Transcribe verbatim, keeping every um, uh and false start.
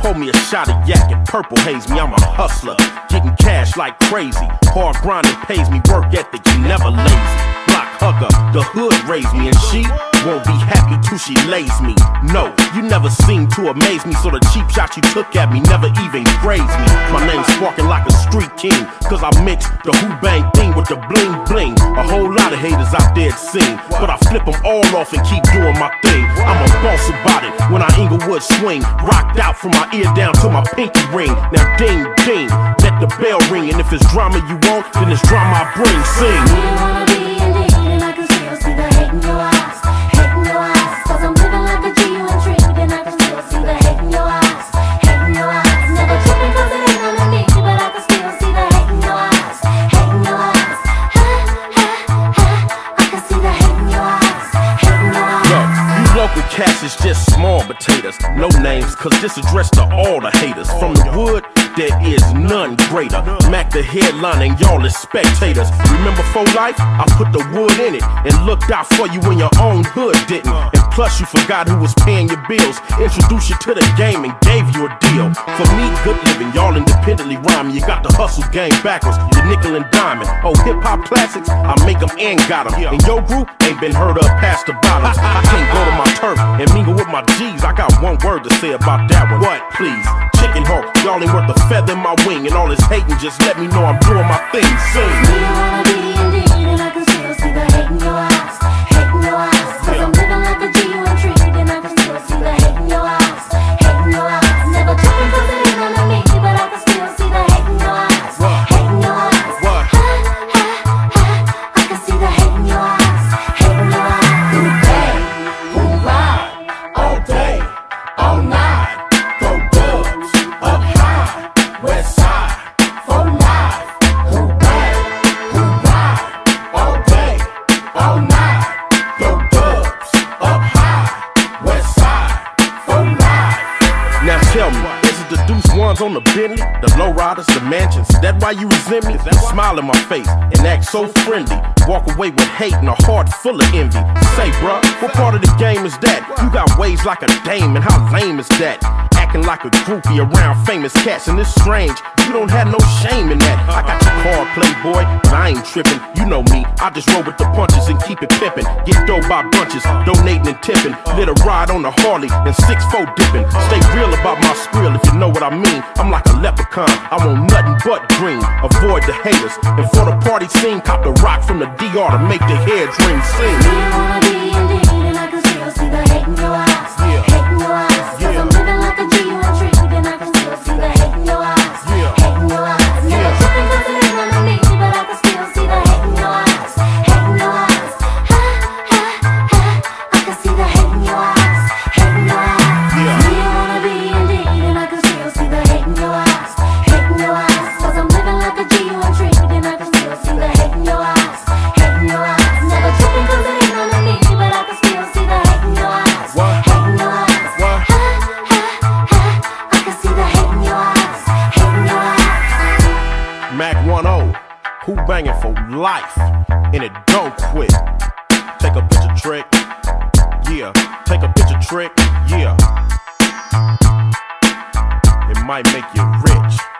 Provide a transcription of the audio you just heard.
Pour me a shot of yak and purple haze me. I'm a hustler, getting cash like crazy. Hard grinding pays me, work ethic, you never lazy. Block hugger, the hood raised me, and she won't be happy till she lays me. No, you never seem to amaze me, so the cheap shot you took at me never even grazed me. My name's sparking like a street king, cause I mix the who bang thing with the bling bling. A whole lot of haters out there it seem, but I flip them all off and keep doing my thing. I'm a boss about it when I Inglewood swing, rocked out from my ear down to my pinky ring. Now ding ding, let the bell ring, and if it's drama you want, then it's drama I bring. Sing. You wanna be indeed, and I can still see the hate in your eyes, hate in your eyes. Cause I'm living like a G, you intrigued, and I can still see the hate in your eyes, hate in your eyes. Never tripping cause it ain't on me, but I can still see the hate in your eyes, hate in your eyes. Ha, ha, ha, I can see the hate in your eyes, hate in your eyes. Look, you local cats is just small potatoes, no names, cause this addressed to all the haters. From the wood, there is none greater. Mack the headline and y'all is spectators. Remember for life, I put the wood in it and looked out for you when your own hood didn't. And plus you forgot who was paying your bills, introduced you to the game and gave you a deal. For me, good living, y'all independently rhyming. You got the hustle game backwards, the nickel and diamond. Oh, hip-hop classics, I make them and got them. And your group ain't been heard of past the bottoms. I can't go to my turf and mingle with my G's. I got one word to say about that one. What, please? Chicken hawk, y'all ain't worth a feather in my wing, and all this hating just let me know I'm doing my thing. Sing. You wanna be indeed, and I can still see the hate in your eyes, hate in your eyes. Cause I'm living like a G, you intrigued, and I can still see the hate in your eyes, hate in your eyes. Never tripping cause it ain't on me, but I can still see the hate in your eyes, hate in your eyes. What? Ha, ha, ha, I can see the hate in your eyes, hate in your eyes. Who bang, who ride, all day, all night. Go dubs, up high, west side, for life. Who bang, who ride, all day, all night. Go dubs, up high, west side, for life. Now tell me, is it the deuce ones on the Bentley, the low riders, the mansions? That why you resent me? You smile in my face and act so friendly, walk away with hate and a heart full of envy. Say bruh, what part of the game is that? You got ways like a dame, and how lame is that? Acting like a groupie around famous cats, and it's strange, you don't have no shame in that. I got your card, playboy, but I ain't tripping. You know me, I just roll with the punches and keep it pimping. Get dough by bunches, donating and tipping. Lit a ride on the Harley and six four dipping. Stay real about my skrill if you know what I mean. I'm like a leprechaun, I want nothing but green. Avoid the haters, and for the party scene, cop the rock from the D R to make the hair dream sing. You wanna be indeed, and I can still see the hate in your eyes, hate in your eyes. Cause I'm living like a G, you intrigued, and I can still see the hate in your eyes, hate in your eyes. Never tripping cause it ain't on me, but I can still see the hate in your eyes, hate in your eyes. Ha, ha, ha, I can see the hate in your eyes, hate in your eyes. You wanna be indeed, and I can still see the hate in your eyes, hate in your eyes. Cause I'm living like a G, you intrigued, and I can still see the hate in your eyes, hate in your eyes. Never tripping cause it ain't on me, but I can still see the hate in your eyes, hate in your eyes. What? Ha, ha, ha, I can see the hate in your eyes, hate in your eyes. Mack one oh, who banging for life, and it don't quit. Take a picture trick, yeah. Take a picture trick, yeah. It might make you rich.